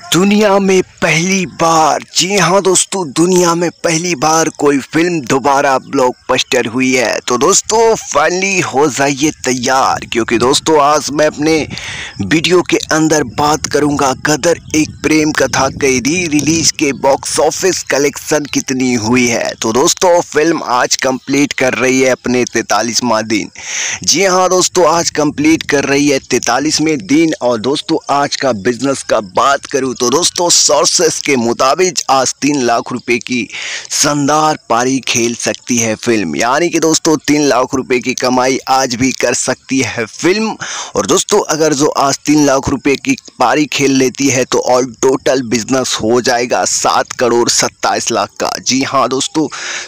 दुनिया में पहली बार, जी हाँ दोस्तों, दुनिया में पहली बार कोई फिल्म दोबारा ब्लॉकबस्टर हुई है। तो दोस्तों फाइनली हो जाइए तैयार, क्योंकि दोस्तों आज मैं अपने वीडियो के अंदर बात करूंगा गदर एक प्रेम कथा के री रिलीज के बॉक्स ऑफिस कलेक्शन कितनी हुई है। तो दोस्तों फिल्म आज कंप्लीट कर रही है अपने 43वां दिन। जी हाँ दोस्तों, आज कंप्लीट कर रही है 43वें दिन। और दोस्तों आज का बिजनेस का बात करूँ तो दोस्तों सोर्सेस के मुताबिक आज 3 लाख रुपए की शानदार पारी खेल सकती है फिल्म, यानी कि दोस्तों 3 लाख रुपए की कमाई आज भी कर सकती है फिल्म। और दोस्तों अगर जो आज 3 लाख रुपए की पारी खेल लेती है तो ऑल टोटल बिजनेस हो जाएगा 7 करोड़ 27 लाख का। जी हाँ दोस्तों,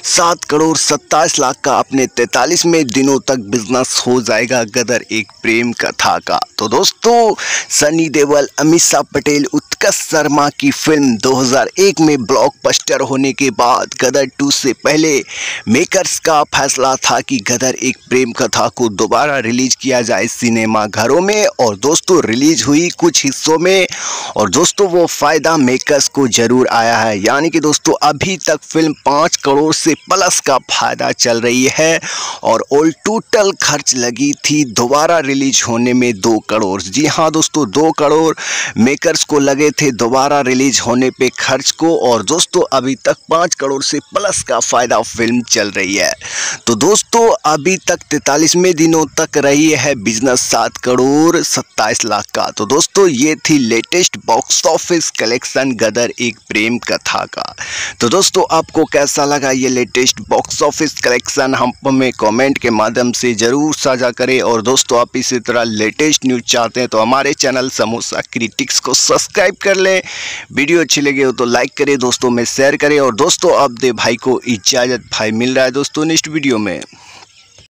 7 करोड़ 27 लाख का अपने 43वें दिनों तक बिजनेस हो जाएगा गदर एक प्रेम कथा का। तो दोस्तों सनी देओल, अमीषा पटेल, उत्कर्ष शर्मा की फिल्म 2001 में ब्लॉकबस्टर होने के बाद गदर 2 से पहले मेकर्स का फैसला था कि गदर एक प्रेम कथा को दोबारा रिलीज किया जाए सिनेमा घरों में। और दोस्तों रिलीज हुई कुछ हिस्सों में और दोस्तों वो फायदा मेकर्स को जरूर आया है, यानी कि दोस्तों अभी तक फिल्म 5 करोड़ से प्लस का फायदा चल रही है। और ऑल टोटल खर्च लगी थी दोबारा रिलीज होने में 2 करोड़। जी हाँ दोस्तों, 2 करोड़ मेकर्स को लगे थे दोबारा रिलीज होने पे खर्च को। और दोस्तों अभी तक 5 करोड़ से प्लस का फायदा फिल्म चल रही है। तो दोस्तों अभी तक 43वें दिनों तक रही है बिजनेस 7 करोड़ 27 लाख का। तो दोस्तों ये थी latest box office collection Gadar Ek Prem कथा का। तो दोस्तों आपको कैसा लगा ये लेटेस्ट बॉक्स ऑफिस कलेक्शन, हम हमें कमेंट के माध्यम से ज़रूर साझा करें। और दोस्तों आप इसी तरह लेटेस्ट न्यूज़ चाहते हैं तो हमारे चैनल समोसा क्रिटिक्स को सब्सक्राइब कर लें। वीडियो अच्छी लगे हो तो लाइक करें, दोस्तों में शेयर करें। और दोस्तों अब दे भाई को इजाज़त, भाई मिल रहा है दोस्तों नेक्स्ट वीडियो में।